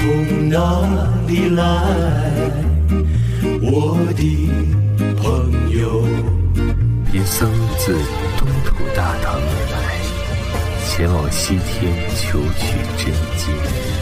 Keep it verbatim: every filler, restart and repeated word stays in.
从哪里来，我的朋友？ 贫僧自东土大唐而来，前往西天求取真经。